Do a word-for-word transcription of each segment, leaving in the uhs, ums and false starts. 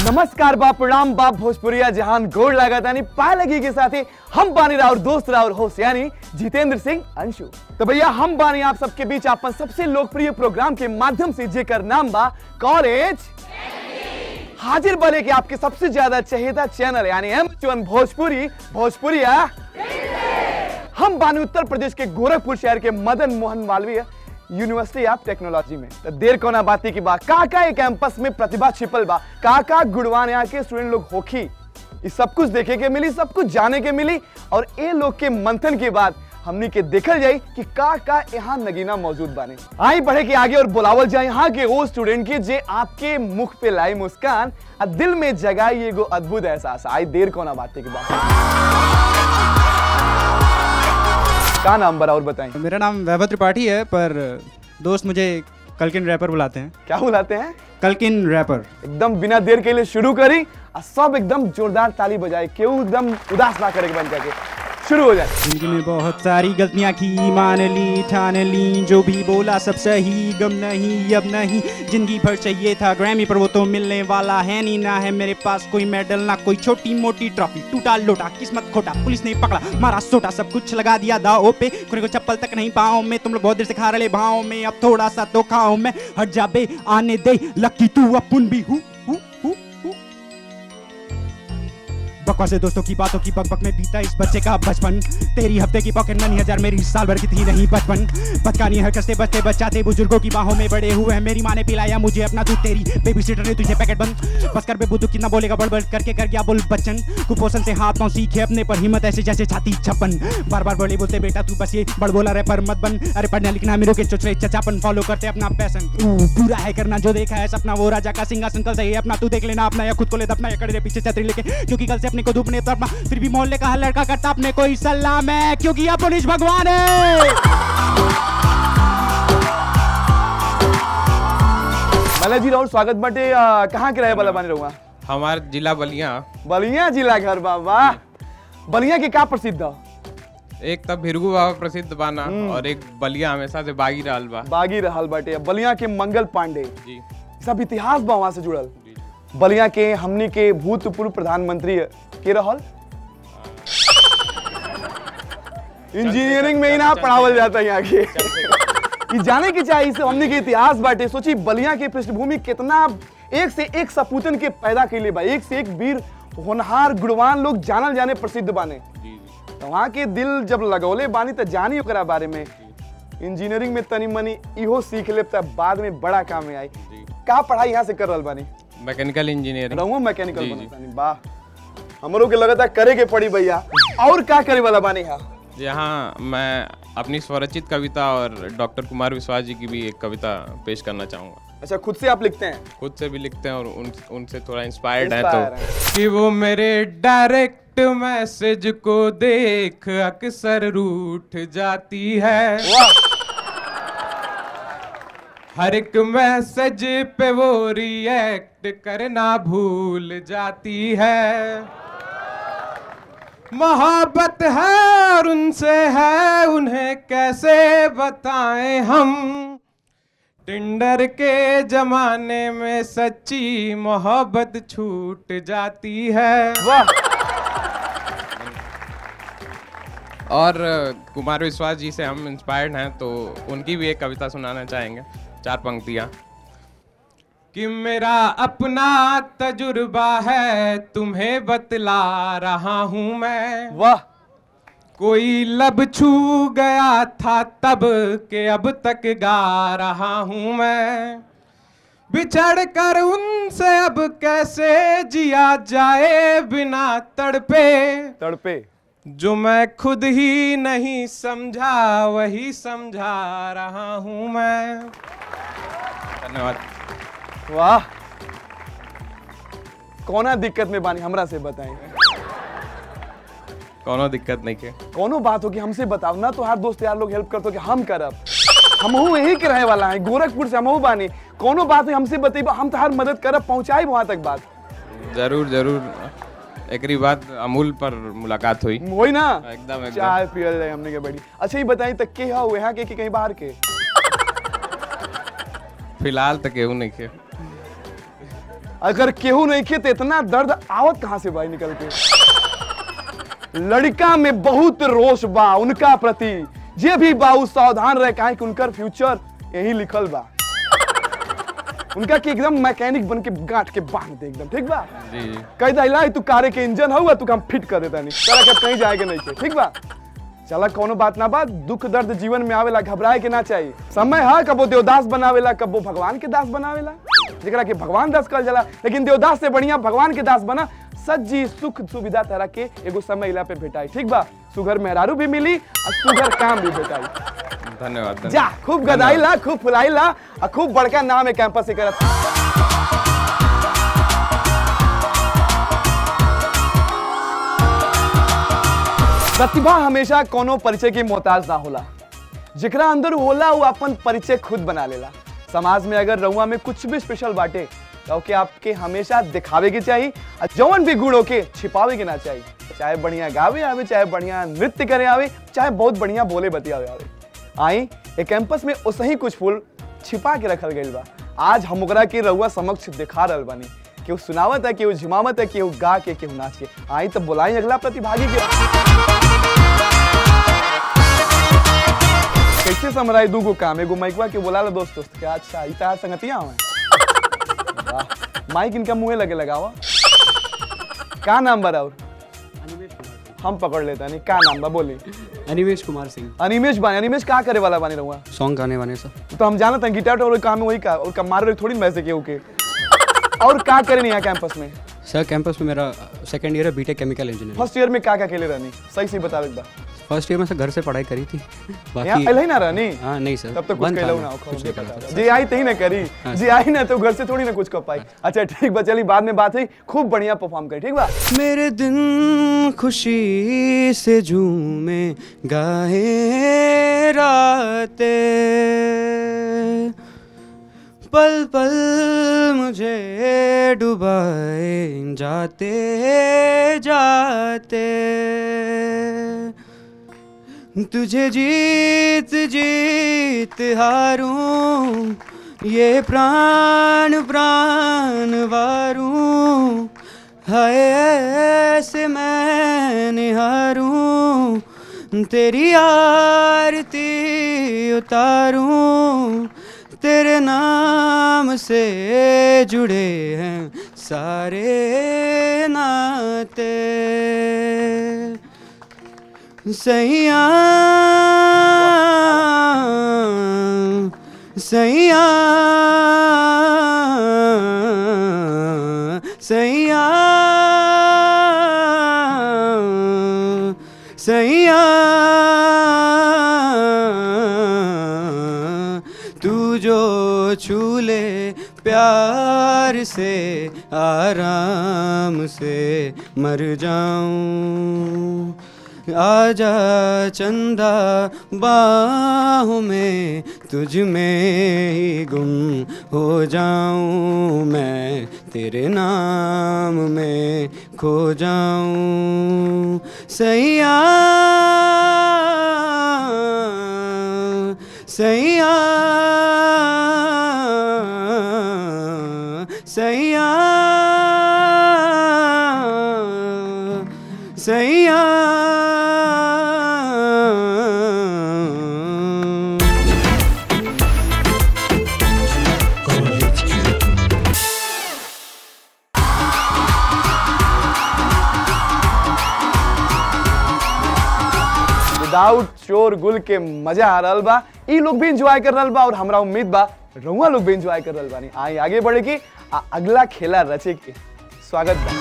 नमस्कार बा, प्रणाम बा, भोजपुरिया जहान गोड़ लागत यानी पाए लगी के साथ ही हम बानी राउर दोस्त राउर होस्ट यानी जितेंद्र सिंह अंशु। तो भैया हम बानी आप सबके बीच अपन सबसे लोकप्रिय प्रोग्राम के माध्यम से जेकर नाम बा कॉलेज हाजिर बने के आपके सबसे ज्यादा चहेता चैनल यानी एम वन भोजपुरी भोजपुरिया। हम बानी उत्तर प्रदेश के गोरखपुर शहर के Madan Mohan Malviya university of technology में। तो देर कोना बाती की बात का का कैंपस में प्रतिभा छिपल बा, का का गुणवान यहाँ के स्टूडेंट लोग होखी, ये सब कुछ देखे के मिली, सब कुछ जाने के मिली। और ए लोग के मंथन के बाद हमनी के देखल जाए कि का का यहाँ नगीना मौजूद बाने। आई बढ़े के आगे और बुलावल जाए यहाँ के वो स्टूडेंट के जे आपके मुख पे लाई मुस्कान और दिल में जगाई एगो अद्भुत एहसास। आई देर कोना बाती की बात का नाम बरा और बताएं। मेरा नाम वैभव त्रिपाठी है, पर दोस्त मुझे कल्किन रैपर बुलाते हैं। क्या बुलाते हैं? कल्किन रैपर। एकदम बिना देर के लिए शुरू करी और सब एकदम जोरदार ताली बजाए, क्यों एकदम उदास ना करे बन जाके शुरू हो जाए। जिंदगी में बहुत सारी गलतियां की, मान ली ठान ली, जो भी बोला सब सही, गम नहीं अब नहीं, जिंदगी भर चाहिए था ग्रैमी पर वो तो मिलने वाला है नहीं। ना है मेरे पास कोई मेडल ना कोई छोटी मोटी ट्रॉफी, टूटा लोटा किस्मत खोटा, पुलिस ने पकड़ा मारा सोटा, सब कुछ लगा दिया दाव पे, खुद को चप्पल तक नहीं पाओ में, तुम लोग बहुत देर से खा रहे भाव में, अब थोड़ा सा तो खाओ में, हट जा बे आने दे लकी तू अपन भी हूँ। बकवास दोस्तों की बातों की बकबक में बीता इस बच्चे का बचपन, तेरी हफ्ते की पॉकेट मनी हजार मेरी साल भर की थी नहीं बचपन, बचकानी हरकत से बचते बचाते बुजुर्गों की बाहों में बड़े हुए हैं, मेरी माँ ने पिलाया मुझे अपना दूध, तेरी बेबी सीटर ने तुझे पैकेट बंद, बस कर बे बुद्धू कितना बोलेगा बड़बड़ करके कर गया बोल बच्चन, कुपोषण से हाथ पांव सीखे अपने पर हिम्मत ऐसे जैसे छाती छप्पन, बार बार बड़े बोलते बेटा तू बस ये बड़ बोला रे पर मत बन, अरे पढ़ना लिखना मेरे के चुचरे चचापन, फॉलो करते अपना पैशन, पूरा है करना जो देखा है सपना, वो राजा का सिंहासन कल सही अपना, तू देख लेना अपना या खुद को ले दफना या कर दे पीछे छतरी लेके, क्योंकि कल से अपने को धूप ने अपना, फिर भी मोहल्ले का हर लड़का करता अपने कोई सलाम है, क्योंकि आप पुलिस भगवान है। मला जी राउर स्वागत बाटे। कहाँ के रहे वाला बानी रहूँगा? हमारे जिला बलिया। बलिया जिला घर बाबा। बलिया के क्या प्रसिद्ध है? एक तब भिरगू बाबा प्रसिद्ध बाना और एक बलिया हमेशा से बागी रहल बा। बागी रहल बाटे। बलिया के मंगल पांडे जी सब इतिहास बा वहां से जुड़ल। बलिया के हमनी के भूतपूर्व प्रधानमंत्री के रहल। इंजीनियरिंग में ही ना पढ़ावल जाता है यहाँ के। ये जाने की चाहिए से हमने के इतिहास बाटे। सोची बलिया के पृष्ठभूमि कितना एक से एक सपूतन के पैदा के लिए बा, एक से एक वीर होनहार गुणवान लोग जानल जाने प्रसिद्ध बाने। तो वहाँ के दिल जब लगौले बानी तो जानी ओकरा बारे में। इंजीनियरिंग में तनी मनी इहो सीख ले तब बाद में बड़ा काम में आई। का पढ़ाई यहाँ से कर रहल बानी? Mechanical engineering. रहूं मैकेनिकल बनतानी। वाह, हमरो के लगता करे के पड़ी भैया। और क्या करे वाला बानी यहाँ? यहाँ मैं अपनी स्वरचित कविता और डॉक्टर कुमार विश्वास जी की भी एक कविता पेश करना चाहूँगा। अच्छा, खुद से आप लिखते हैं? खुद से भी लिखते हैं और उन उनसे थोड़ा इंस्पायर्ड है तो कि वो मेरे डायरेक्ट मैसेज को देख अक्सर रूठ जाती है, हर एक मैसेज पे वो रिएक्ट करना भूल जाती है, मोहब्बत है और उनसे है उन्हें कैसे बताएं हम, टिंडर के जमाने में सच्ची मोहब्बत छूट जाती है। वाह। और कुमार विश्वास जी से हम इंस्पायर्ड हैं तो उनकी भी एक कविता सुनाना चाहेंगे, चार पंक्तियां कि मेरा अपना तजुर्बा है तुम्हें बतला रहा हूं मैं। वाह। कोई लब छू गया था तब के अब तक गा रहा हूं मैं, बिछड़ कर उनसे अब कैसे जिया जाए बिना तड़पे तड़पे, जो मैं खुद ही नहीं समझा वही समझा रहा हूं मैं। धन्यवाद। वाह, कौना दिक्कत में बानी हमरा से बताएं। कोनो दिक्कत नहीं के, कोनो बात हो कि हमसे बताओ ना, तो हर दोस्त यार लोग हेल्प करतो कि हम करब। हमहू यही के रहे वाला है, गोरखपुर से हमहू बानी। कोनो बात हो हमसे बताइबा, हम तो हर मदद करब, पहुंचाई वहां तक बात। जरूर जरूर। एकरी बाद अमूल पर मुलाकात हुई वही ना, एकदम एकदम चाय पियल जाए हमने के बड़ी। अच्छा ये बताई तक के हो यहाँ के कि कहीं बाहर के? फिलहाल तक केहू नहीं के। अगर केहू नहीं खे तो इतना दर्द आवत कहां से भाई निकल के। लड़का में बहुत रोष बा उनका प्रति, जे भी बाऊ सावधान रहे काहे कि उनकर फ्यूचर यही लिखल बा। उनका कि एकदम मैकेनिक बन के गांठ के बांध दे एकदम, ठीक बा जी कह दिला तू कारे के इंजन हुआ तू हम फिट कर देता नहीं तेरा के कहीं जाएगा नहीं के, ठीक बा। चला कोनो बात ना बात, दुख दर्द जीवन में आवेला, घबराए के ना चाहिए। समय है कबो देवदास बनावेला, कबो भगवान के दास बनावेला, जेकरा के भगवान दास कहल जाला, लेकिन देवदास से बढ़िया भगवान के दास बना। सज्जी सुख सुविधा तरह के एगो समय इला पे भेटाई, ठीक बा। सुगर मेहरारू भी मिली और सुगर काम भी भेटाई। धन्यवाद, धन्यवाद। जा खूब गदाई ला, खूब फुलाई ला और खूब बड़का नाम है कैंपस से करत। प्रतिभा हमेशा कोनो परिचय की मोहताज ना होला, जिकरा अंदर होला वो अपन परिचय खुद बना लेला। समाज में अगर रउआ में कुछ भी स्पेशल बाटे तो के आपके हमेशा दिखावे के चाहिए और जौन भी गुणों के छिपावे के ना चाहिए। चाहे बढ़िया गावे आवे, चाहे बढ़िया नृत्य करे आवे, चाहे बहुत बढ़िया बोले बतियावे आवे। आई एक कैंपस में उसही कुछ फूल छिपा के रखल गइल बा। आज हम ओकरा के रउआ समक्ष दिखा रहल बानी। केहू सुनावत है, केहू झिमावत है, केहू गा के, केहू नाच के। आई तब बुलाई अगला प्रतिभागी के। कैसे समराई दूगो काम, एगो माइकवा के बोला ला दोस्त दोस्त के। अच्छा ई तार संगतिया हवे, माइक इनका मुंहे लगे लगावा। का नाम बा और हम पकड़ लेता नहीं, का नाम बा बोली? अनिमेश कुमार सिंह। अनिमेश बानी, अनिमेश का करे वाला बानी रहुआ? सॉन्ग गाने वाले सर। तो हम जानते हैं गिटार और काम में वही का, और मार रहे थोड़ी वैसे के ओके। और का करे नहीं यहाँ कैंपस में? सर कैंपस में मेरा सेकंड ईयर है BTech chemical engineering. First year में का का खेले रहनी, सही से बता एक बार। फर्स्ट ईयर में सर घर से पढ़ाई करी थी, बाकी पहले ही ना रहनी। हाँ नहीं सर, तब तो कुछ कहलो ना हो, जी आई तही ना करी, जी आई ना तो घर से थोड़ी ना कुछ कर पाई। अच्छा ठीक बा, चली बाद में बात हुई, खूब बढ़िया परफॉर्म करी, ठीक बा। मेरे दिन खुशी से झूमे गाए राते, पल पल मुझे डुबाए जाते जाते, तुझे जीत जीत हारूं, ये प्राण प्राण वारूं, हाय ऐसे मैं निहारूं, तेरी आरती उतारूं, तेरे नाम से जुड़े हैं सारे नाते, सैया सैया सैया सैया, तू जो छू ले प्यार से आराम से मर जाऊं, आजा चंदा बाहों में, तुझ में ही गुम हो जाऊं, मैं तेरे नाम में खो जाऊं, सैया सैया सैया सैया। विदाउट शोर गुल के मजा आ रहा बा, ई लोग भी एंजॉय कर रहा बा और हमरा उम्मीद बा रउआ लोग भी एंजॉय कर रहा बानी। आई आगे बढ़े की आ, अगला खेला रचे के स्वागत बा।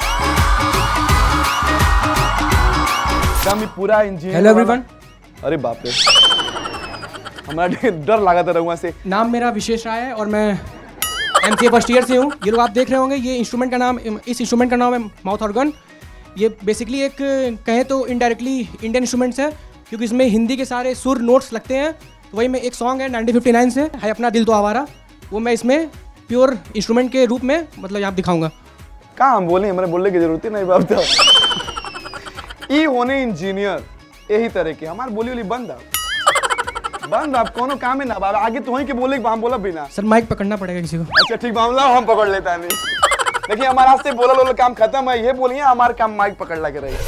कम पूरा इंजीनियर। Hello everyone. अरे बाप रे, हमारा डर लगा था रउआ से। नाम मेरा विशेष राय है और मैं एमसीए फर्स्ट ईयर से हूँ। ये लोग आप देख रहे होंगे, ये इंस्ट्रूमेंट का नाम, इस इंस्ट्रूमेंट का नाम है माउथ ऑर्गन। ये बेसिकली एक कहें तो इनडायरेक्टली इंडियन इंस्ट्रूमेंट्स है, क्योंकि इसमें हिंदी के सारे सुर नोट्स लगते हैं। तो वही में एक सॉन्ग है नाइनटीन फिफ्टी नाइन से, है अपना दिल तो आवारा, वो मैं इसमें प्योर इंस्ट्रूमेंट के रूप में मतलब यहाँ दिखाऊंगा। कहाँ हम बोले, हमारे बोलने की जरूरत ही नहीं बाप। तो ई होने इंजीनियर यही तरह के हमारे बोली वाली बंद है। बंद आप कोनो काम है ना बाबा आगे तो वहीं के बोले हम बोला बिना। सर माइक पकड़ना पड़ेगा किसी को। अच्छा ठीक मामला हम पकड़ लेता नहीं। देखिए हमारा से बोला लोला काम खत्म है ये बोलिए हमारा काम माइक पकड़ लगे रही।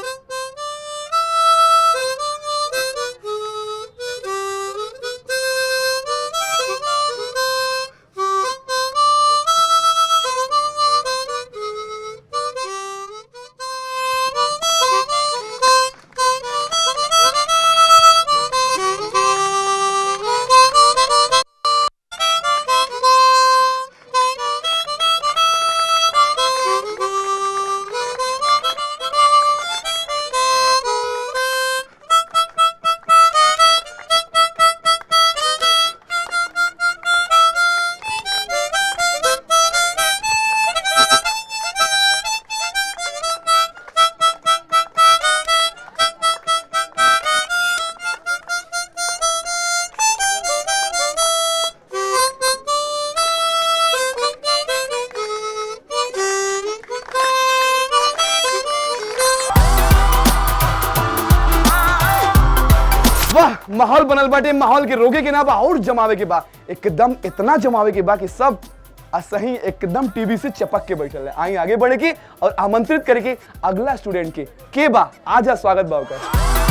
माहौल बनल बाटे माहौल के रोगे के ना बा और जमावे के बा एकदम इतना जमावे के बा कि सब असही एकदम टीवी से चपक के बैठल है। आई आगे बढ़े के और आमंत्रित करे के अगला स्टूडेंट के के बा आजा स्वागत बा का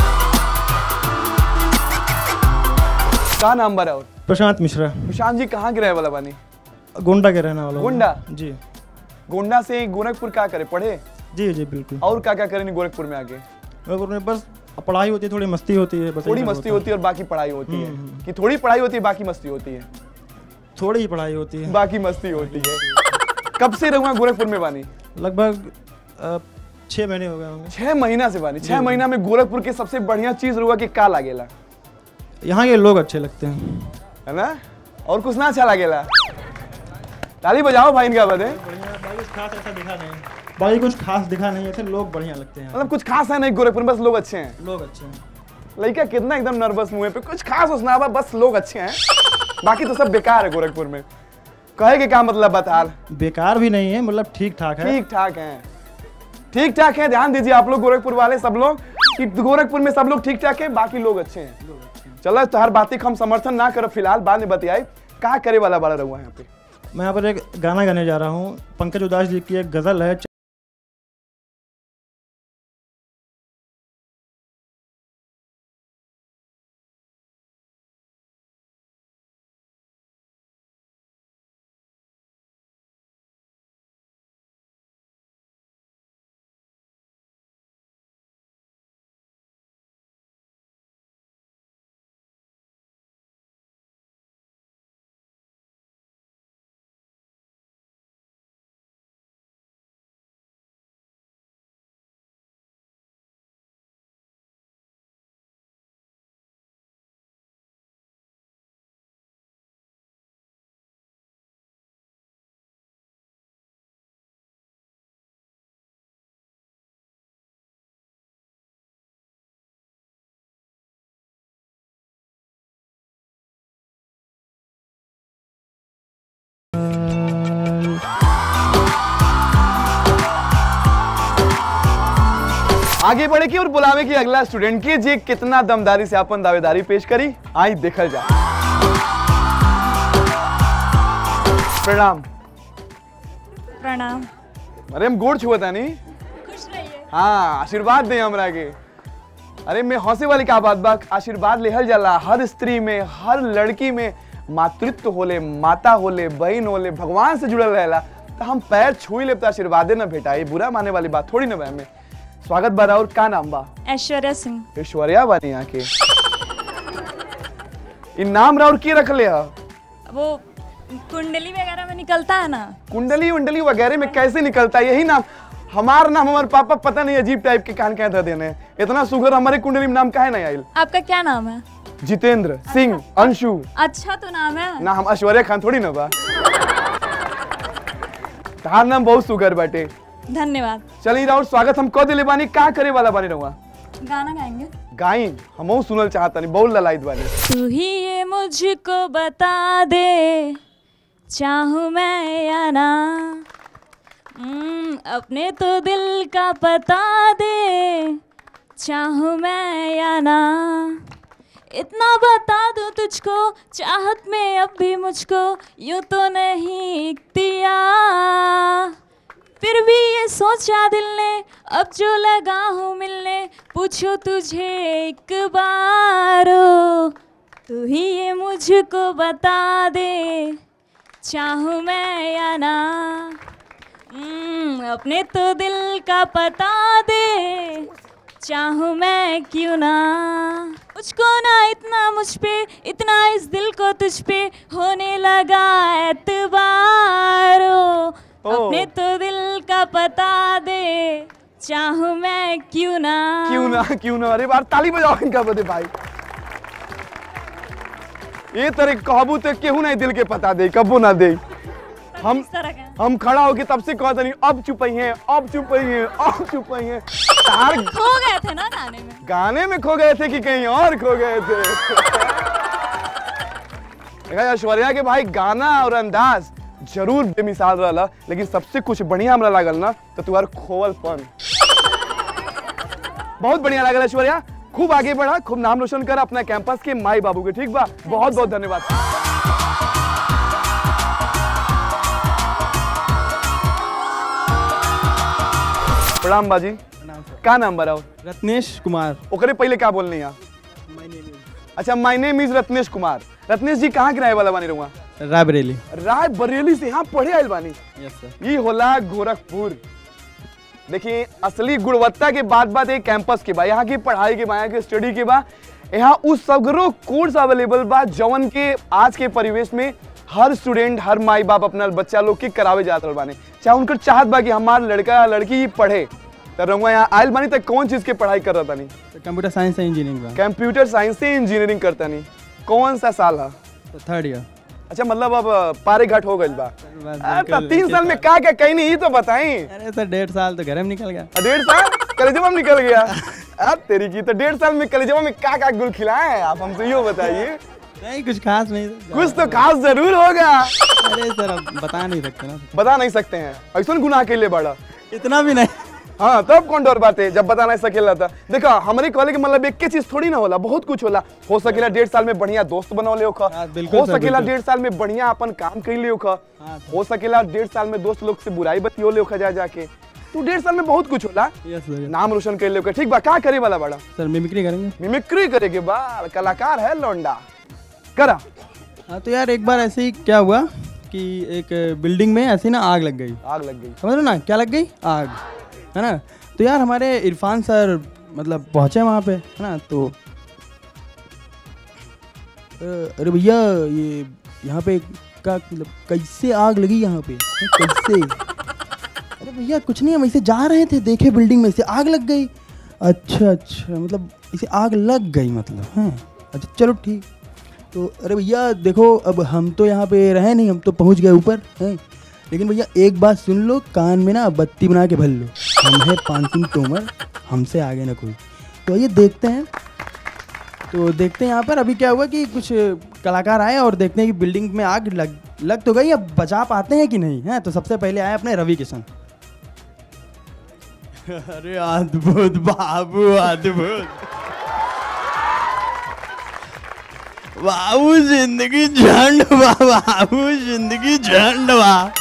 का नाम बा और प्रशांत मिश्रा। प्रशांत जी कहाँ के रहे वाला बानी? गोंडा के रहने वाला। गोंडा जी। गोंडा से गोरखपुर क्या करे पढ़े? जी जी बिल्कुल। और क्या क्या करें गोरखपुर में आगे? गोरखपुर में बस पढ़ाई होती है थोड़ी मस्ती होती है बस। थोड़ी मस्ती होती है और बाकी पढ़ाई होती है कि थोड़ी पढ़ाई होती है बाकी मस्ती होती है? थोड़ी ही पढ़ाई होती है बाकी मस्ती होती है। कब से रहूंगा गोरखपुर में बानी? लगभग छह महीने हो गए होंगे। छह महीना से बानी। छह महीना में गोरखपुर के सबसे बढ़िया चीज रुआ कि का लागेला? यहाँ के लोग अच्छे लगते हैं है ना? और कुछ ना अच्छा लागेला? ताली बजाओ भाई इनका बदे। खास ऐसा दिखा नहीं बाकी कुछ खास दिखा नहीं है, लोग बढ़िया लगते हैं। मतलब कुछ खास है नहीं गोरखपुर में बस लोग अच्छे हैं। लोग अच्छे हैं। लड़का कितना एकदम नर्वस मुंह पे कुछ खास उसना बस लोग अच्छे हैं बाकी तो सब बेकार है गोरखपुर में। कहे के क्या मतलब बता? बेकार भी नहीं है मतलब ठीक ठाक है। ठीक ठाक है ठीक ठाक है। ध्यान दीजिए आप लोग गोरखपुर वाले सब लोग कि गोरखपुर में सब लोग ठीक ठाक है बाकी लोग अच्छे हैं। चलो तो हर बात हम समर्थन ना करो फिलहाल बाद में बताइए क्या करे वाला बड़ा रहुआ यहाँ पे। मैं यहाँ पर एक गाना गाने जा रहा हूँ। पंकज उदास जी की एक गजल है। आगे बढ़े की और बुलावे की अगला स्टूडेंट की जी कितना दमदारी से अपन दावेदारी पेश करी आई देखल जा। प्रणाम। प्रणाम। अरे हम गोड़ छुआ था नहीं। खुश रहिए। हाँ आशीर्वाद दे हमरा के। अरे मैं हौसे वाली का बात बा आशीर्वाद लेहल जाला हर स्त्री में हर लड़की में मातृत्व होले माता होले बहन होले भगवान से जुड़ल रहेला तो हम पैर छुई ले तो आशीर्वादे न भेटा ये बुरा माने वाली बात थोड़ी न बा में। स्वागत बा और का नाम बा? ऐश्वर्या सिंह। ऐश्वर्या बानी यहाँ के इन नाम राउर की रख ले हा? वो कुंडली वगैरह में निकलता है ना। कुंडली उंडली वगैरह में कैसे निकलता है यही नाम? हमारा नाम हमारे पापा पता नहीं अजीब टाइप के कान कह देने इतना सुगर हमारे कुंडली में नाम काहे नहीं आयल? आपका क्या नाम है? जितेंद्र सिंह अंशु। अच्छा तो नाम है ना हम ऐश्वर्या खान थोड़ी ना बा। तार नाम बहुत सुगर बाटे। धन्यवाद। चलिए राउर स्वागत हम कह दिले बानी का करे वाला बानी रहुआ? गाना गाएंगे। गाई हमहू सुनल चाहता नहीं बहुत ललायत बानी। तू ही ये मुझको बता दे चाहूं मैं या ना अपने तो दिल का पता दे चाहूं मैं या ना इतना बता दूं तुझको, चाहत में अब भी मुझको यूं तो नहीं इख्तियार। फिर भी ये सोचा दिल ने, अब जो लगा हूँ मिलने, पूछो तुझे एक बार, तू ही ये मुझको बता दे, चाहूँ मैं या ना। hmm, अपने तो दिल का पता दे, चाहूँ मैं क्यों ना। मुझको ना इतना मुझ पे, इतना इस दिल को तुझ पे होने लगा एतबार, अपने तो दिल का पता दे, चाहूँ मैं क्यों ना। क्यों ना क्यों ना। अरे बार ताली बजाओ इनका बदे भाई। ये तरह कहबू तो केहू नहीं दिल के पता दे, कबू ना दे। हम हम खड़ा होके तब से कहते नहीं, अब चुप ही हैं, अब चुप ही हैं, अब चुप ही हैं। तार खो गए थे ना गाने में। गाने में खो गए थे कि कहीं और खो गए थे। देखा ऐश्वर्या के भाई गाना और अंदाज जरूर बेमिसाल रहा, लेकिन सबसे कुछ बढ़िया हमरा लागल ना तो तुम्हार खोवलपन बहुत बढ़िया लागल। ऐश्वर्या खूब आगे बढ़ा, खूब नाम रोशन कर अपना कैंपस के माई बाबू के। ठीक बा, बहुत बहुत धन्यवाद। प्रणाम बाजी। का नाम बराओ? रत्नेश कुमार। ओकरे पहले क्या बोलने यहाँ? अच्छा, my name is Ratnesh Kumar. Ratnesh ji कहाँ के रहे वाला बानी रहुआ? रायबरेली। रायबरेली से यहाँ पढ़े आयल बानी? Yes sir. ये होला गोरखपुर। देखिए असली गुणवत्ता के बात बात एक कैंपस के बा, यहाँ की पढ़ाई के बा, यहाँ की स्टडी के बा। यहाँ उस सगरो कोर्स अवेलेबल बा जवन के आज के परिवेश में हर स्टूडेंट, हर माई बाप अपना बच्चा लोग के करावे जात रहल बाने। चाहे उनकर चाहत बा कि हमार लड़का या लड़की पढ़े, तो रहुआ यहाँ आयल बानी तो कौन चीज के पढ़ाई कर रहा नहीं? कंप्यूटर साइंस से इंजीनियरिंग। कंप्यूटर साइंस से इंजीनियरिंग करता नहीं। कौन सा साल है? Third year. अच्छा, मतलब अब पारे घाट हो गई बा। तो तीन साल में क्या क्या कहीं नहीं, ये तो बताई। अरे सर डेढ़ साल तो घर में निकल गया। डेढ़ साल कलेजवा में निकल गया। अब तेरी की तो डेढ़ साल में कलेजवा में क्या क्या गुल खिलाए हैं आप, हमसे यो बताइए। नहीं कुछ खास नहीं। कुछ तो खास जरूर होगा। अरे सर अब बता नहीं सकते ना। बता नहीं सकते हैं, ऐसा गुनाह के लिए बड़ा इतना भी नहीं। हाँ, तब कौन डर बात है जब बता नहीं सकेला था। देखा हमारे कॉलेज के मतलब एक के चीज थोड़ी ना होला, बहुत कुछ होला। हो सकेला डेढ़ साल में बढ़िया दोस्त बनौले होखा, हो सकेला डेढ़ साल में बढ़िया अपन काम कर ले होखा, हो सकेला डेढ़ साल में दोस्त लोग से बुराई बतियोले होखा जा जाके। तू डेढ़ साल में बहुत कुछ होला। नाम रोशन कर ले होखा। ठीक बा, क्या करे वाला बड़ा? सर मिमिक्री करेंगे। मिमिक्री करेंगे बा, कलाकार है लौंडा, करा। हाँ तो यार एक बार ऐसे ही क्या हुआ कि एक बिल्डिंग में ऐसे ना आग लग गई। आग लग गई? समझ लो ना क्या लग गई? आग, है ना। तो यार हमारे इरफान सर मतलब पहुंचे वहाँ पे, है ना। तो अरे भैया ये यहाँ पे का मतलब कैसे आग लगी यहाँ पे, कैसे? अरे भैया कुछ नहीं, हम ऐसे जा रहे थे, देखे बिल्डिंग में से आग लग गई। अच्छा अच्छा, मतलब इसे आग लग गई मतलब, हैं। अच्छा चलो ठीक। तो अरे भैया देखो अब हम तो यहाँ पे रहे नहीं, हम तो पहुँच गए ऊपर, हैं। लेकिन भैया एक बात सुन लो, कान में ना बत्ती बना के भर लो, हम है पान सिंह तोमर, हमसे आगे ना कोई। तो ये देखते हैं, तो देखते हैं यहाँ पर अभी क्या हुआ कि कुछ कलाकार आए और देखते हैं कि बिल्डिंग में आग लग लग तो गई, अब बचा पाते हैं कि नहीं, है। तो सबसे पहले आए अपने रवि किशन। अरे अद्भुत बाबू, अद्भुत बाबू, जिंदगी झंड बा बाबू, जिंदगी झंड बा।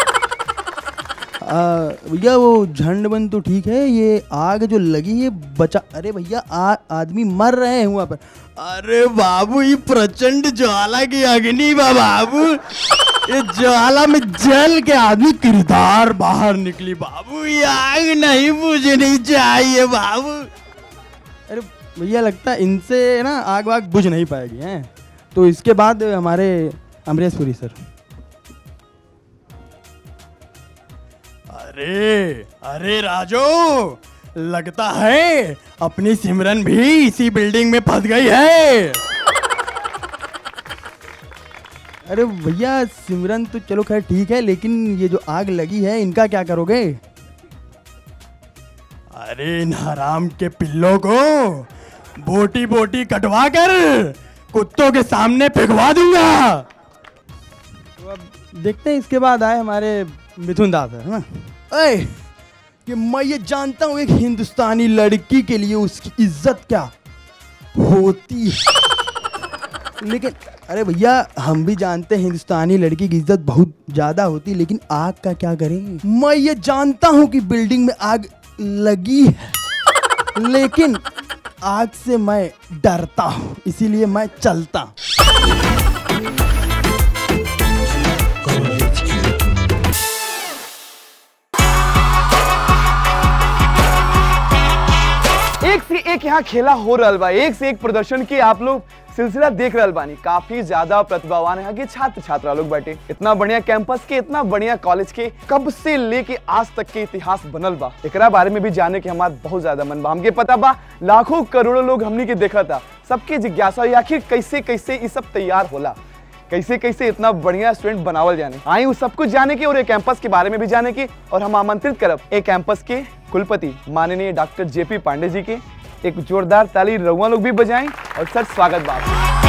भैया वो झंड बन तो ठीक है, ये आग जो लगी है बचा। अरे भैया आदमी मर रहे हैं वहाँ पर। अरे बाबू ये प्रचंड ज्वाला की अग्नि बा बाबू, ये ज्वाला में जल के आदमी किरदार बाहर निकली बाबू, ये आग नहीं बुझनी चाहिए बाबू। अरे भैया लगता है इनसे ना आग वाग बुझ नहीं पाएगी, हैं। तो इसके बाद हमारे अमरीश पुरी सर। अरे अरे राजू, लगता है अपनी सिमरन भी इसी बिल्डिंग में फंस गई है। अरे भैया सिमरन तो चलो खैर ठीक है, लेकिन ये जो आग लगी है इनका क्या करोगे? अरे इन हराम के पिल्लों को बोटी बोटी कटवा कर कुत्तों के सामने फेंकवा दूंगा। तो अब देखते हैं। इसके बाद आए हमारे मिथुन दास, है ना। अरे कि मैं ये जानता हूँ एक हिंदुस्तानी लड़की के लिए उसकी इज्जत क्या होती है। लेकिन अरे भैया हम भी जानते हैं हिंदुस्तानी लड़की की इज्जत बहुत ज्यादा होती, लेकिन आग का क्या करें। मैं ये जानता हूँ कि बिल्डिंग में आग लगी है, लेकिन आग से मैं डरता हूँ, इसीलिए मैं चलता। एक से एक यहाँ खेला हो रहा बा, एक से एक प्रदर्शन के आप लोग सिलसिला देख रहा बानी। काफी ज्यादा प्रतिभावान यहाँ के छात्र छात्रा लोग बैठे। इतना बढ़िया कैंपस के, इतना बढ़िया कॉलेज के कब से लेके आज तक के इतिहास बनल बा, एकरा बारे में भी जाने के हमारा बहुत ज्यादा मन बा। हमके पता बा लाखों करोड़ों लोग हमनी के देखा था, सबके जिज्ञासा आखिर कैसे कैसे ये सब तैयार होला, कैसे कैसे इतना बढ़िया स्टूडेंट बनावल जाने। आई उस सब कुछ जाने के और एक कैंपस के बारे में भी जाने के, और हम आमंत्रित करब एक कैंपस के कुलपति माननीय डॉक्टर जेपी पांडे जी के। एक जोरदार ताली रउआ लोग भी बजाएं और सर स्वागत बा।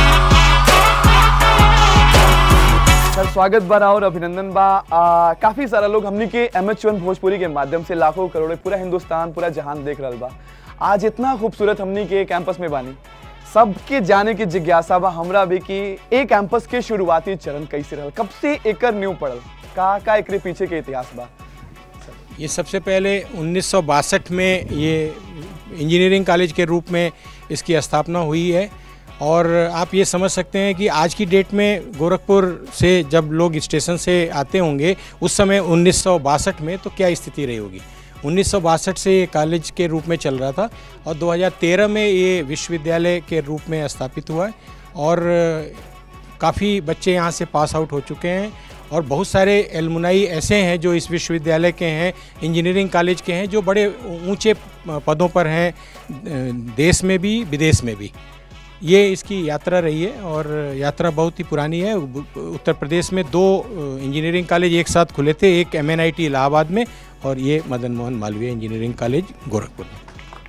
सर स्वागत बा और अभिनंदन बा। आ, काफी सारा लोग हमनी के एम एच वन भोजपुरी के माध्यम से लाखों करोड़ों पूरा हिंदुस्तान पूरा जहान देख रहा बा। आज इतना खूबसूरत हमनी के कैंपस में बानी, सबके जाने की जिज्ञासा बा हमरा भी कि एक कैंपस के शुरुआती चरण कैसे रहल, कब से एकर नींव पड़ल, का का एकरे पीछे के इतिहास बा। ये सबसे पहले उन्नीस सौ बासठ में ये इंजीनियरिंग कॉलेज के रूप में इसकी स्थापना हुई है। और आप ये समझ सकते हैं कि आज की डेट में गोरखपुर से जब लोग स्टेशन से आते होंगे उस समय उन्नीस सौ बासठ में तो क्या स्थिति रही होगी। उन्नीस सौ बासठ से ये कॉलेज के रूप में चल रहा था और दो हज़ार तेरह में ये विश्वविद्यालय के रूप में स्थापित हुआ है। और काफ़ी बच्चे यहाँ से पास आउट हो चुके हैं और बहुत सारे एलमुनाई ऐसे हैं जो इस विश्वविद्यालय के हैं, इंजीनियरिंग कॉलेज के हैं, जो बड़े ऊंचे पदों पर हैं देश में भी विदेश में भी। ये इसकी यात्रा रही है और यात्रा बहुत ही पुरानी है। उत्तर प्रदेश में दो इंजीनियरिंग कॉलेज एक साथ खुले थे, एक M N I T Allahabad में और ये मदन मोहन मालवीय इंजीनियरिंग कॉलेज गोरखपुर में।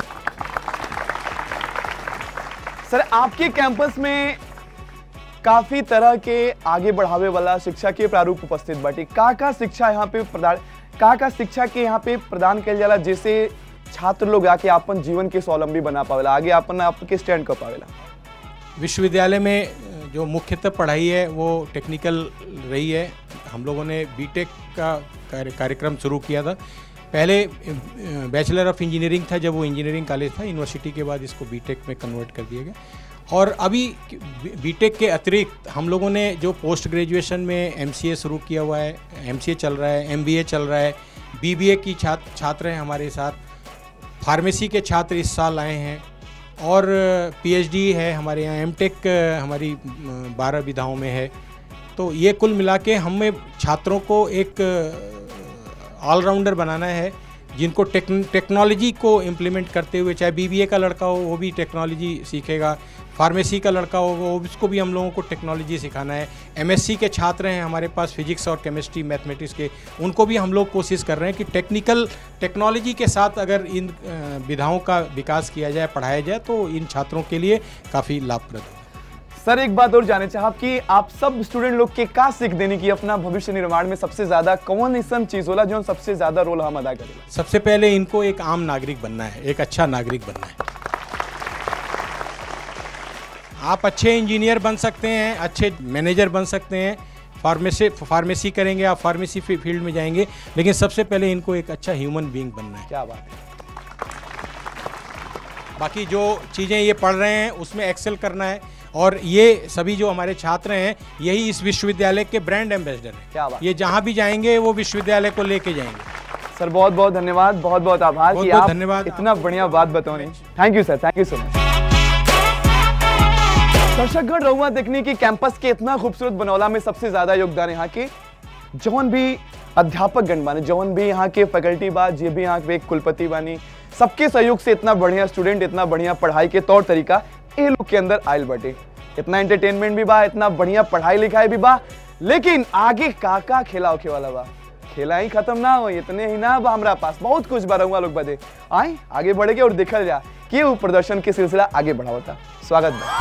सर आपके कैंपस में काफी तरह के आगे बढ़ावे वाला शिक्षा के प्रारूप उपस्थित बाटी। का का शिक्षा यहाँ पे प्रदान का का शिक्षा के यहाँ पे प्रदान किया जाला, जैसे छात्र लोग आके अपन जीवन के स्वावलंबी बना पावेला, आगे अपन आपके स्टैंड कर पावेला। विश्वविद्यालय में जो मुख्यतः पढ़ाई है वो टेक्निकल रही है। हम लोगों ने बीटेक का कार्यक्रम शुरू किया था। पहले बैचलर ऑफ इंजीनियरिंग था, जब वो इंजीनियरिंग कॉलेज था यूनिवर्सिटी के बाद इसको बीटेक में कन्वर्ट कर दिया गया। और अभी बीटेक के अतिरिक्त हम लोगों ने जो पोस्ट ग्रेजुएशन में एमसीए शुरू किया हुआ है, एमसीए चल रहा है, एमबीए चल रहा है, बीबीए की छात्र छात्र हैं हमारे साथ, फार्मेसी के छात्र इस साल आए हैं और पीएचडी है हमारे यहाँ, एमटेक हमारी बारह विधाओं में है। तो ये कुल मिला के हमें छात्रों को एक ऑलराउंडर बनाना है जिनको टेक टेक्नोलॉजी को इम्प्लीमेंट करते हुए, चाहे बीबीए का लड़का हो वो भी टेक्नोलॉजी सीखेगा, फार्मेसी का लड़का हो वो उसको भी हम लोगों को टेक्नोलॉजी सिखाना है। एमएससी के छात्र हैं हमारे पास फिजिक्स और केमिस्ट्री मैथमेटिक्स के, उनको भी हम लोग कोशिश कर रहे हैं कि टेक्निकल टेक्नोलॉजी के साथ अगर इन विधाओं का विकास किया जाए, पढ़ाया जाए तो इन छात्रों के लिए काफ़ी लाभप्रद है। सर एक बात और जाने चाहब कि आप सब स्टूडेंट लोग के का सीख देने की अपना भविष्य निर्माण में सबसे ज्यादा कौन ऐसा चीज होला जो सबसे ज्यादा रोल हम अदा करें। सबसे पहले इनको एक आम नागरिक बनना है, एक अच्छा नागरिक बनना है। आप अच्छे इंजीनियर बन सकते हैं, अच्छे मैनेजर बन सकते हैं, फार्मेसी फार्मेसी करेंगे, आप फार्मेसी फील्ड में जाएंगे, लेकिन सबसे पहले इनको एक अच्छा ह्यूमन बीइंग बनना है। क्या बात है। बाकी जो चीज़ें ये पढ़ रहे हैं उसमें एक्सेल करना है और ये सभी जो हमारे छात्र हैं यही इस विश्वविद्यालय के ब्रांड एम्बेसडर हैं। क्या बात। ये जहाँ भी जाएंगे वो विश्वविद्यालय को लेके जाएंगे। सर बहुत बहुत धन्यवाद, बहुत बहुत आभार बहुत कि बहुत आप धन्यवाद इतना बढ़िया बात बताओ। Thank you sir, thank you so much. दर्शकगण रहुआ देखने की कैंपस के इतना खूबसूरत बनौला में सबसे ज्यादा योगदान यहाँ के जौन भी अध्यापक गण बानी, जौन भी यहाँ के फैकल्टी बा, जे भी यहाँ के कुलपति बानी, सबके सहयोग से इतना बढ़िया स्टूडेंट, इतना बढ़िया पढ़ाई के तौर तरीका ये लोग के अंदर आयल बटे। इतना एंटरटेनमेंट भी बा, इतना बढ़िया पढ़ाई लिखाई भी बा, लेकिन आगे का का खेला होके वाला बा। खेला ही खत्म ना हो, इतने ही ना बा, हमारा पास बहुत कुछ बा। रहुआ लोग बदे आए आगे बढ़ेगे और देखल जा कि वो प्रदर्शन के सिलसिला आगे बढ़ावता। स्वागत बा।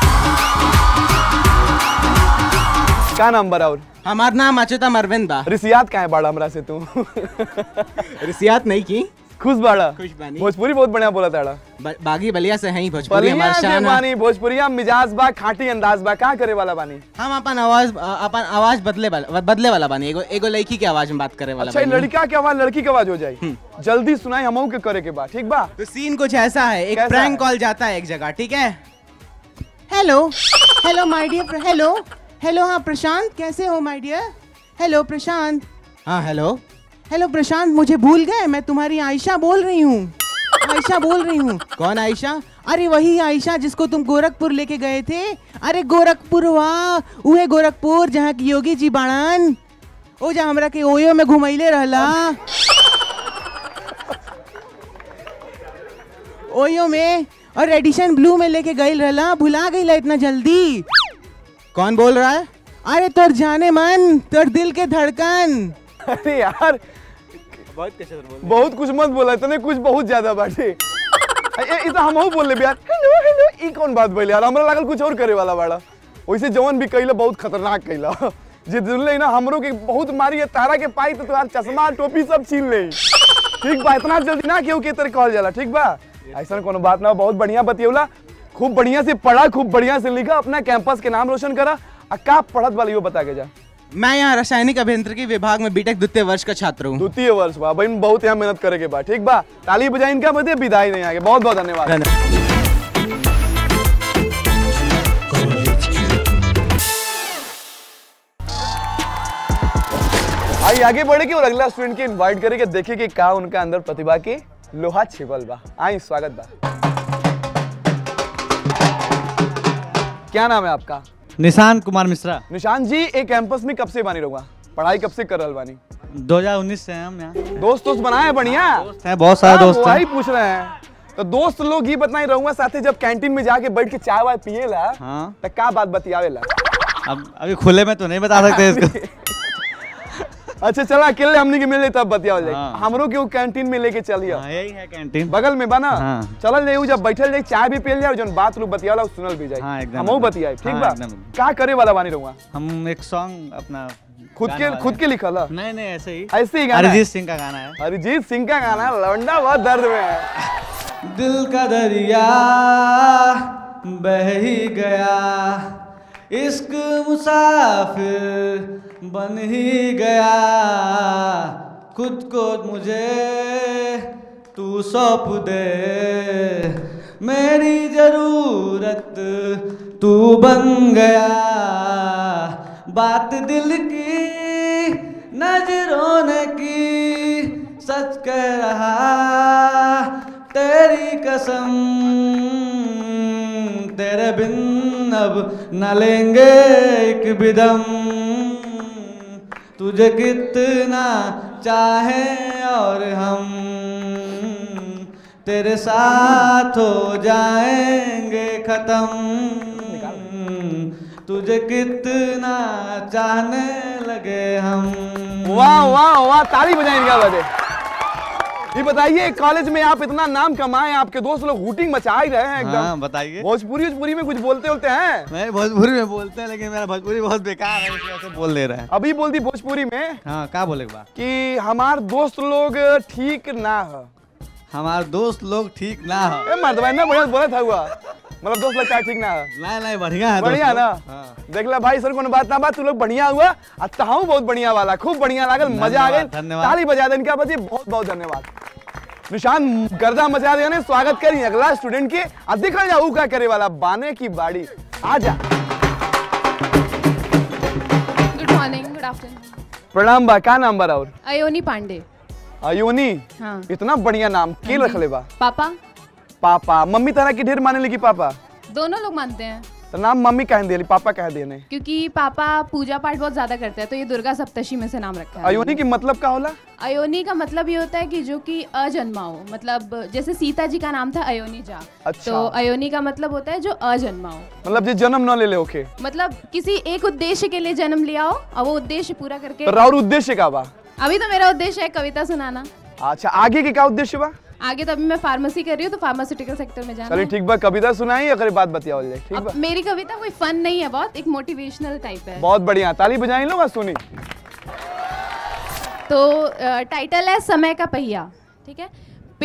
का नाम बा और? हमार नाम अच्युता अरविंद बा। रिसियात का है बाड़ा हमरा से तू? रिसियात नहीं की, खुश बाड़ा खुश बानी। भोजपुरी बहुत बढ़िया बोला ताड़ा। ब- बागी बलिया से हैं भोजपुरी बलिया हमार से शान है। बानी भोजपुरिया मिजाज बा खाटी अंदाज बा का करे वाला बानी। हम अपन आवाज अपन आवाज बदले वाला बदले वाला बानी। एगो एगो लड़की के आवाज में बात करे वाला अच्छा बानी। लड़का के आवाज लड़की के आवाज हो जाए जल्दी सुनाई हमहू के करे के बा ठीक बा। तो सीन कुछ ऐसा है, एक कैसा प्रैंक है? कॉल जाता है एक जगह, ठीक है। Hello hello my dear, hello hello हाँ प्रशांत, कैसे हो माय डियर? हेलो प्रशांत, हाँ हेलो हेलो प्रशांत, मुझे भूल गए? मैं तुम्हारी आयशा बोल रही हूँ। आयशा बोल रही हूँ। कौन आयशा? अरे वही आयशा जिसको तुम गोरखपुर लेके गए थे। अरे गोरखपुर, वाह उहे गोरखपुर जहाँ की योगी जी बाड़न, ओ जा हमरा के ओयो में घुमैले रहला। ओयो में और एडिशन ब्लू में लेके गई रहला, भुला गईला इतना जल्दी। कौन बोल रहा है? अरे तोर जाने मन, तोर दिल के धड़कन। अरे यार बहुत कुछ मत बोला, इतने कुछ बहुत ज्यादा बाटे। ये तो हमहू बोल ले यार हेलो हेलो ई कौन बात बोले यार, हमरा लागल कुछ और करे वाला बाड़ा। वैसे जवन भी कइला बहुत खतरनाक कइला। जे दुल्ले ना हमरो के बहुत मारी है, तारा के पाई तो तोहार चश्मा टोपी सब छीन ले। ठीक बा, इतना जल्दी ना केहू के तरह कहल जाला ठीक बा। ऐसा कोनो बात ना, बहुत बढ़िया बतियौला, खूब बढ़िया से पढ़ा, खूब बढ़िया से लिखा, अपना कैंपस के नाम रोशन करा। आ का पढ़त वाली वो बता के जा। मैं यहाँ रासायनिक अभियांत्रिकी विभाग में बीटेक द्वितीय वर्ष का छात्र हूँ। द्वितीय वर्ष बा भाई, बहुत यहाँ मेहनत करे के बा ठीक बा। ताली बजाई इनका बदे, विदाई नहीं आगे। बहुत बहुत धन्यवाद। आइए आगे बढ़े के और अगला स्टूडेंट के इनवाइट करे के देखे कि का उनका अंदर प्रतिभा के लोहा छिपल बा। आई स्वागत बा। क्या नाम है आपका? निशांत कुमार मिश्रा। निशांत जी एक कैंपस में कब से बानी रहूंगा, पढ़ाई कब से कर रहल बानी? दो हज़ार उन्नीस से हैं हम यहाँ। दोस्त दोस्त बनाए बढ़िया दोस्त हैं, बहुत सारे दोस्त हैं। वही पूछ रहे हैं। तो दोस्त लोग ये बताई रहूंगा साथे जब कैंटीन में जाके बैठ के चाय वाय पिएला हाँ। तो क्या बात बतियावेला? अब अभी खुले में तो नहीं बता सकते इसको। अच्छा चला अकेले हमने के मिले तब बतियावल जाए। हाँ। हमरो के कैंटीन में लेके चलिए। हाँ, यही है कैंटीन बगल में बना। हाँ। चलल जाए, जब बैठल जाए चाय भी पियल जाए और जौन बात लोग बतियाला सुनल भी जाए। हाँ, एकदम, हमहू एकदम। बतियाए ठीक हाँ, बा। एकदम। क्या करे वाला बानी रहूंगा? हम एक सॉन्ग अपना खुद गाने के वाले खुद हैं। के लिखल है? नहीं नहीं ऐसे ही ऐसे ही गाना है? अरिजीत सिंह का गाना है। अरिजीत सिंह का गाना है, लौंडा बहुत दर्द में है। दिल का दरिया बह ही गया, इश्क मुसाफिर बन ही गया, खुद को मुझे तू सौंप दे, मेरी जरूरत तू बन गया, बात दिल की नजरों ने की, सच कह रहा तेरी कसम, तेरे बिन अब न लेंगे एक भी दम, तुझे कितना चाहें और हम, तेरे साथ हो जाएंगे खत्म, तुझे कितना चाहने लगे हम। वाह वाह वाह, ताली बजाएं इनका बजे। ये बताइए कॉलेज में आप इतना नाम कमाए, आपके दोस्त लोग हूटिंग मचा ही रहे हैं एकदम। हाँ, बताइए। भोजपुरी भोजपुरी में कुछ बोलते बोलते हैं? नहीं भोजपुरी में बोलते हैं, लेकिन मेरा भोजपुरी बहुत बेकार है, इसलिए ऐसे बोल दे रहे हैं। अभी बोल दी भोजपुरी में। हाँ, क्या बोले बा? कि हमार दोस्त लोग ठीक ना है। हमार दोस्त लोग ठीक ना है। ए मर्दवा ना बढ़िया बोला था हुआ, मतलब दोस्त लगता है ठीक ना है। नहीं नहीं बढ़िया है, बढ़िया ना। हाँ। देख ला भाई, सर कोनो बात ना बात, तू लोग बढ़िया हुआ। अतहाऊ बहुत बढ़िया वाला, खूब बढ़िया लागल, मजा आ गई। धन्यवाद। ताली बजा दे इनका बजे, बहुत बहुत धन्यवाद। निशान गर्दा मचा दिया ने, स्वागत करी अगला स्टूडेंट के। अब देखा जाऊ क्या करे वाला, बाने की बाड़ी। आजा। Good morning, good afternoon. प्रणाम बा, का नाम बा और? अयोनी पांडे। अयोनी? हाँ। इतना बढ़िया नाम के रख ले बा? पापा। पापा। मम्मी तरह की ढेर माने लगी पापा? दोनों लोग मानते हैं। तो नाम मम्मी कह दिया, पापा कह दिए ने? क्योंकि पापा पूजा पाठ बहुत ज्यादा करते हैं, तो ये दुर्गा सप्तशी में से नाम रखा है। अयोनी की मतलब क्या होला? अयोनी का मतलब ये होता है कि जो कि अजन्मा हो, मतलब जैसे सीता जी का नाम था अयोनी जा। अच्छा। तो अयोनी का मतलब होता है जो अजन्मा हो, मतलब जो जन्म न ले ले ओके। मतलब किसी एक उद्देश्य के लिए जन्म लिया हो और वो उद्देश्य पूरा करके। तो और उद्देश्य का बा? अभी तो मेरा उद्देश्य है कविता सुनाना। अच्छा, आगे के क्या उद्देश्य बा? आगे तो अभी मैं फार्मेसी कर रही हूँ, तो फार्मास्यूटिकल सेक्टर में जाना चलिए है। ठीक बा, कविता सुनाई अगर बात बतिया जाए ठीक अब बा। मेरी कविता कोई फन नहीं है, बहुत एक मोटिवेशनल टाइप है। बहुत बढ़िया, ताली बजाई लो, सुनी। तो टाइटल है समय का पहिया। ठीक है।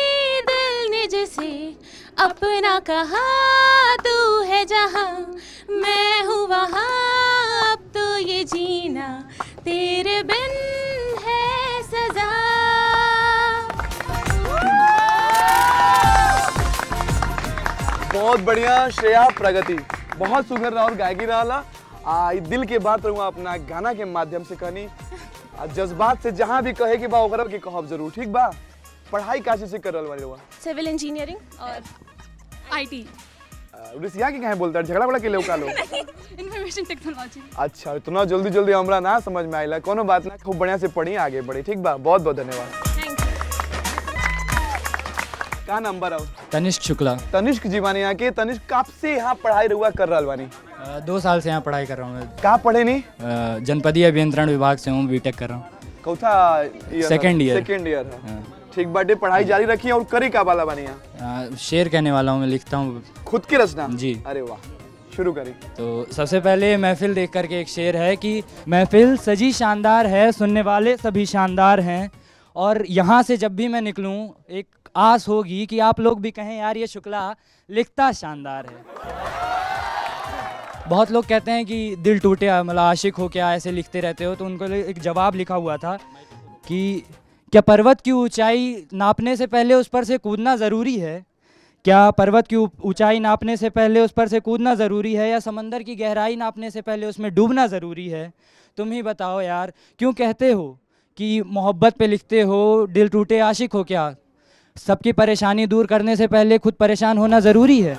अपना कहा तू है जहाँ मैं हूँ वहाँ, अब तो ये जीना तेरे बिन है सजा। बहुत बढ़िया श्रेया प्रगति, बहुत सुंदर और गायकी रहा। आ दिल के बात रहूँ अपना गाना के माध्यम से कहनी, जज्बात से जहाँ भी कहे कि बा ओकरा के कहब जरूर, ठीक बा। पढ़ाई का चीज से कर रहल बानी रहुआ? सिविल इंजीनियरिंग और आईटी। रिसिया के कहे बोलता झगड़ा बड़ा के लोग का लोग इंफॉर्मेशन टेक्नोलॉजी। अच्छा, इतना जल्दी जल्दी हमरा ना समझ में आइला, कोनो बात ना, खूब बढ़िया से पढ़ी आगे बढ़ी, ठीक बा। बहुत बहुत धन्यवाद। का नंबर आओ? तनिष्क शुक्ला। तनिष्क जीवानी यहाँ के। तनिष्क कब से यहाँ पढ़ाई रुआ कर रहा बानी? दो साल से यहाँ पढ़ाई कर रहा हूँ मैं। कहाँ पढ़े नहीं? जनपदीय अभियंत्रण विभाग से हूँ, बीटेक कर रहा हूँ। कौथा सेकंड ईयर? सेकंड ईयर है, ठीक बाटे। पढ़ाई जारी रखी और करी का वाला बानी यहाँ? शेर कहने वाला हूँ, मैं लिखता हूँ खुद की रचना जी। अरे वाह, शुरू करी। तो सबसे पहले महफिल देख करके एक शेर है कि महफिल सजी शानदार है, सुनने वाले सभी शानदार हैं, और यहाँ से जब भी मैं निकलूँ एक आस होगी कि आप लोग भी कहें यार ये शुक्ला लिखता शानदार है। बहुत लोग कहते हैं कि दिल टूटे मतलब आशिक हो क्या ऐसे लिखते रहते हो, तो उनको एक जवाब लिखा हुआ था कि क्या पर्वत की ऊंचाई नापने से पहले उस पर से कूदना ज़रूरी है? क्या पर्वत की ऊंचाई नापने से पहले उस पर से कूदना ज़रूरी है, या समंदर की गहराई नापने से पहले उसमें डूबना ज़रूरी है? तुम ही बताओ यार, क्यों कहते हो कि मोहब्बत पे लिखते हो, दिल टूटे आशिक हो क्या? सबकी परेशानी दूर करने से पहले खुद परेशान होना ज़रूरी है।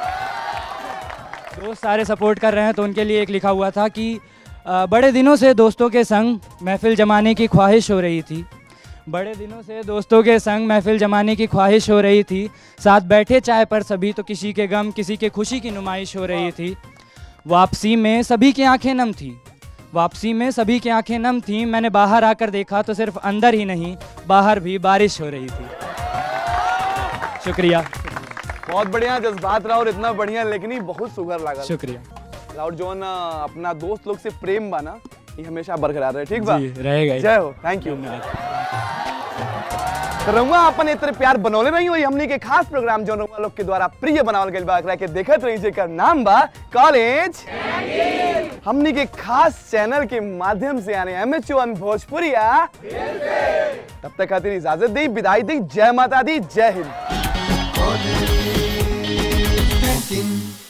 दोस्त सारे सपोर्ट कर रहे हैं तो उनके लिए एक लिखा हुआ था कि बड़े दिनों से दोस्तों के संग महफिल जमाने की ख्वाहिश हो रही थी। बड़े दिनों से दोस्तों के संग महफिल जमाने की ख्वाहिश हो रही थी, साथ बैठे चाय पर सभी तो किसी के गम किसी के खुशी की नुमाइश हो रही थी। वापसी में सभी की आंखें नम थी, वापसी में सभी की आंखें नम थीं। मैंने बाहर आकर देखा तो सिर्फ अंदर ही नहीं बाहर भी बारिश हो रही थी। शुक्रिया। बहुत बढ़िया जज्बात रहा और इतना बढ़िया लेकिन ही बहुत सुगर लगा। शुक्रिया। और जो ना अपना दोस्त लोग से प्रेम बना ये हमेशा बरकरार रहे, ठीक बा? रहेगा। जय हो, थैंक यू। तो रहुआ अपन इतने प्यार बनौले रही हुई हमनी के खास प्रोग्राम जो रहुआ लोग के द्वारा प्रिय बनावल गइल बा, एकरा के देखत रही जेकर नाम बा कॉलेज। हमनी के खास चैनल के माध्यम से यानी एम एच वन भोजपुरिया। तब तक खातिर इजाजत दी, विदाई दी। जय माता दी, जय हिंद।